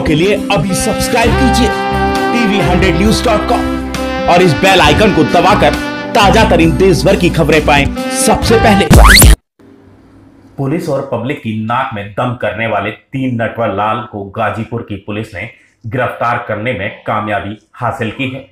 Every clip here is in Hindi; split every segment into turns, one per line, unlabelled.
के लिए अभी सब्सक्राइब कीजिए tv100news.com और इस बेल आइकन को दबाकर ताजा तरीन देश भर की खबरें पाएं सबसे पहले।
पुलिस और पब्लिक की नाक में दम करने वाले 3 नटवर लाल को गाजीपुर की पुलिस ने गिरफ्तार करने में कामयाबी हासिल की है।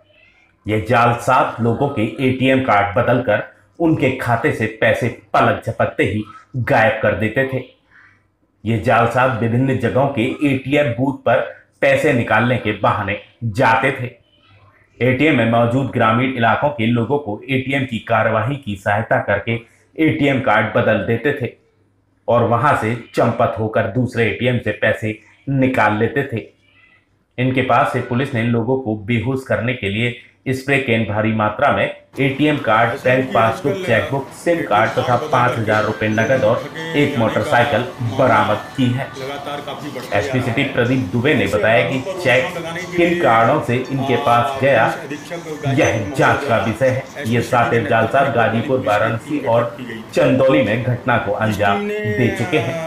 ये जालसाज लोगों के एटीएम कार्ड बदलकर उनके खाते से पैसे पलक झपकते ही गायब कर देते थे। ये जालसाज विभिन्न जगहों के एटीएम बूथ पर पैसे निकालने के बहाने जाते थे। एटीएम में मौजूद ग्रामीण इलाकों के लोगों को एटीएम की कार्यवाही की सहायता करके एटीएम कार्ड बदल देते थे और वहां से चंपत होकर दूसरे एटीएम से पैसे निकाल लेते थे। इनके पास से पुलिस ने लोगों को बेहोश करने के लिए स्प्रे कैन भारी मात्रा में ATM card, bank passbook, chequebook, SIM card तथा 5,000 रुपए नकद और एक मोटरसाइकिल बरामद की है। एसपी सिटी प्रदीप दुबे ने बताया कि चेक किन कारणों से इनके पास गया यह जांच का विषय है। ये सातिर जालसाज गाजीपुर, वाराणसी और चंदौली में घटना को अंजाम दे चुके हैं।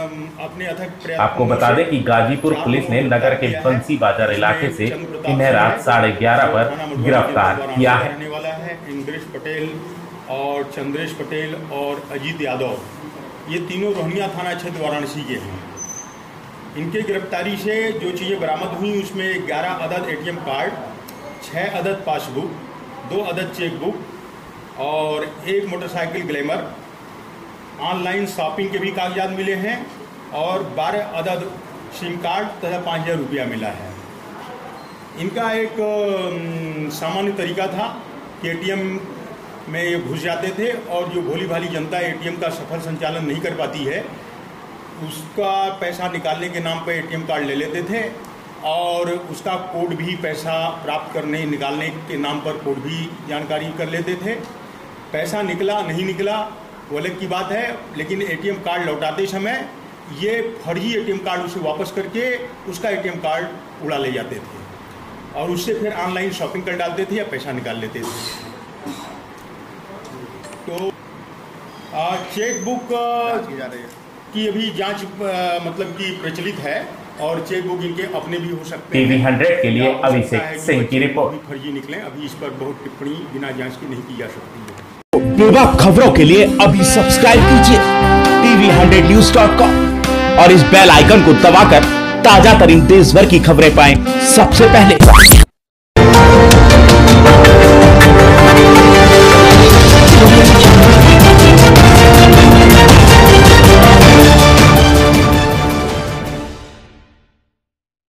आपको बता दें कि गाजीपुर पुलिस ने नगर के बंसी बाजार इलाके से इन्हें रात 11:30 पर गिरफ्तार किया है।
इंद्रेश पटेल और चंद्रेश पटेल और अजीत यादव, ये तीनों रोहनिया थाना क्षेत्र वाराणसी के हैं। इनके गिरफ्तारी से जो चीज़ें बरामद हुई उसमें 11 अदद एटीएम कार्ड, 6 अदद पासबुक, 2 अदद चेकबुक और 1 मोटरसाइकिल ग्लैमर, ऑनलाइन शॉपिंग के भी कागजात मिले हैं और 12 अदद सिम कार्ड तथा 5,000 रुपया मिला है। इनका एक सामान्य तरीका था कि एटीएम में ये घुस जाते थे और जो भोली भाली जनता एटीएम का सफल संचालन नहीं कर पाती है उसका पैसा निकालने के नाम पर एटीएम कार्ड ले लेते थे और उसका कोड भी, पैसा प्राप्त करने निकालने के नाम पर कोड भी जानकारी कर लेते थे। पैसा निकला नहीं निकला वो अलग की बात है, लेकिन एटीएम कार्ड लौटाते समय ये फर्जी एटीएम कार्ड उसे वापस करके उसका एटीएम कार्ड उड़ा ले जाते थे और उससे फिर ऑनलाइन शॉपिंग कर डालते थे या पैसा निकाल लेते थे। तो चेकबुक की अभी जांच मतलब कि प्रचलित है और चेकबुक इनके अपने भी हो सकते हैं।
TV100 के लिए अभिषेक सिंह की रिपोर्ट।
फर्जी निकले, अभी इस पर बहुत टिप्पणी बिना जांच की नहीं की जा सकती है।
बेबाक खबरों के लिए अभी सब्सक्राइब कीजिए tv100news.com और इस बेल आइकन को दबाकर ताजा तरीन देश भर की खबरें पाएं सबसे पहले।